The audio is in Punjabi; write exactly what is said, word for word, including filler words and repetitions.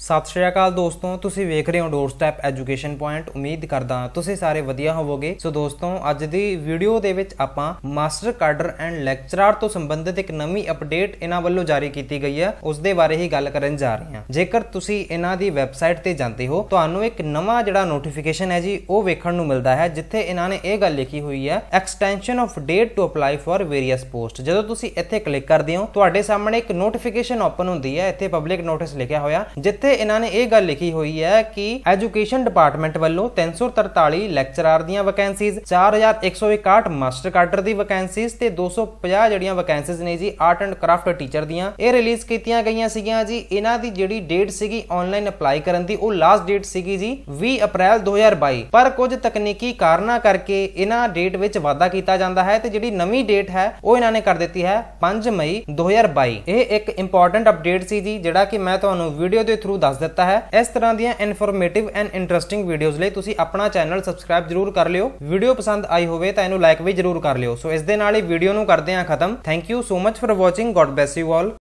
ਸਤਿ ਸ਼੍ਰੀ ਅਕਾਲ ਦੋਸਤੋ, ਤੁਸੀਂ ਵੇਖ ਰਹੇ ਹੋ ਡੋਰਸਟੈਪ ਐਜੂਕੇਸ਼ਨ ਪੁਆਇੰਟ। ਉਮੀਦ ਕਰਦਾ ਤੁਸੀਂ ਸਾਰੇ ਵਧੀਆ ਹੋਵੋਗੇ। ਸੋ ਦੋਸਤੋ, ਅੱਜ ਦੀ ਵੀਡੀਓ ਦੇ ਵਿੱਚ ਆਪਾਂ ਮਾਸਟਰ ਕਾਡਰ ਐਂਡ ਲੈਕਚਰਰ ਤੋਂ ਸੰਬੰਧਿਤ ਇੱਕ ਨਵੀਂ ਅਪਡੇਟ ਇਹਨਾਂ ਵੱਲੋਂ ਜਾਰੀ ਕੀਤੀ ਗਈ ਹੈ, ਉਸ ਦੇ ਬਾਰੇ ਹੀ ਗੱਲ ਕਰਨ ਜਾ ਰਹੇ ਹਾਂ। ਜੇਕਰ ਤੁਸੀਂ ਇਹਨਾਂ ਦੀ ਵੈਬਸਾਈਟ ਤੇ ਜਾਂਦੇ ਹੋ, ਤੁਹਾਨੂੰ ਇੱਕ ਨਵਾਂ ਜਿਹੜਾ ਨੋਟੀਫਿਕੇਸ਼ਨ ਹੈ ਜੀ ਉਹ ਵੇਖਣ ਨੂੰ ਮਿਲਦਾ ਹੈ, ਜਿੱਥੇ ਇਹਨਾਂ ਨੇ ਇਹ ਗੱਲ ਲਿਖੀ ਹੋਈ ਹੈ, extension of date to apply for various post. ਜਦੋਂ ਤੁਸੀਂ ਇੱਥੇ ਕਲਿੱਕ ਕਰਦੇ ਹੋ, ਤੁਹਾਡੇ ਸਾਹਮਣੇ ਇੱਕ ਨੋਟੀਫਿਕੇਸ਼ਨ ਓਪਨ ਹੁੰਦੀ ਹੈ। ਇੱਥੇ ਪਬਲਿਕ ਨੋਟਿਸ ਲਿਖਿਆ ਹੋਇਆ, ਜਿੱਥੇ ਇਹਨਾਂ ਨੇ ਇਹ ਗੱਲ ਲਿਖੀ ਹੋਈ ਹੈ ਕਿ ਐਜੂਕੇਸ਼ਨ ਡਿਪਾਰਟਮੈਂਟ ਵੱਲੋਂ ਤਿੰਨ सौ तरताली ਲੈਕਚਰਰ ਦੀਆਂ ਵੈਕੈਂਸੀਜ਼, ਚਾਰ हज़ार एक सौ इकसठ ਮਾਸਟਰ ਕਾਡਰ ਦੀ ਵੈਕੈਂਸੀਜ਼ ਤੇ दो सौ पचास ਜਿਹੜੀਆਂ ਵੈਕੈਂਸੀਜ਼ ਨੇ ਜੀ ਆਰਟ ਐਂਡ ਕਰਾਫਟ ਟੀਚਰ ਦੀਆਂ, ਇਹ ਰਿਲੀਜ਼ ਕੀਤੀਆਂ ਗਈਆਂ ਸੀਗੀਆਂ ਜੀ। ਇਹਨਾਂ ਦੀ ਜਿਹੜੀ ਡੇਟ ਸੀਗੀ ਆਨਲਾਈਨ ਅਪਲਾਈ ਕਰਨ ਦੀ, ਉਹ ਲਾਸਟ ਡੇਟ ਸੀਗੀ ਜੀ ਵੀਹ ਅਪ੍ਰੈਲ दो हज़ार बाईस। ਪਰ ਕੁਝ ਤਕਨੀਕੀ ਕਾਰਨਾਂ ਕਰਕੇ ਇਹਨਾਂ ਡੇਟ ਵਿੱਚ ਵਾਧਾ ਕੀਤਾ ਜਾਂਦਾ ਹੈ ਤੇ ਜਿਹੜੀ ਨਵੀਂ ਡੇਟ ਹੈ ਉਹ ਇਹਨਾਂ ਨੇ ਕਰ ਦਿੱਤੀ ਹੈ पाँच मई दो हज़ार बाईस। ਇਹ ਇੱਕ ਇੰਪੋਰਟੈਂਟ ਅਪਡੇਟ ਸੀ ਜੀ, ਜਿਹੜਾ ਕਿ ਮੈਂ ਤੁਹਾਨੂੰ ਵੀਡੀਓ ਦੇ ਥਰੂ ਦੱਸ ਦਿੱਤਾ ਹੈ। ਇਸ ਤਰ੍ਹਾਂ ਦੀਆਂ ਇਨਫੋਰਮੇਟਿਵ ਐਂਡ ਇੰਟਰਸਟਿੰਗ ਵੀਡੀਓਜ਼ ਲਈ ਤੁਸੀਂ ਆਪਣਾ ਚੈਨਲ ਸਬਸਕ੍ਰਾਈਬ ਜਰੂਰ ਕਰ ਲਿਓ। ਵੀਡੀਓ ਪਸੰਦ ਆਈ ਹੋਵੇ ਤਾਂ ਇਹਨੂੰ ਲਾਈਕ ਵੀ ਜਰੂਰ ਕਰ ਲਿਓ। ਸੋ ਇਸ ਦੇ ਨਾਲ ਹੀ ਵੀਡੀਓ ਨੂੰ ਕਰਦੇ ਹਾਂ ਖਤਮ। Thank you so much for watching. God bless you all.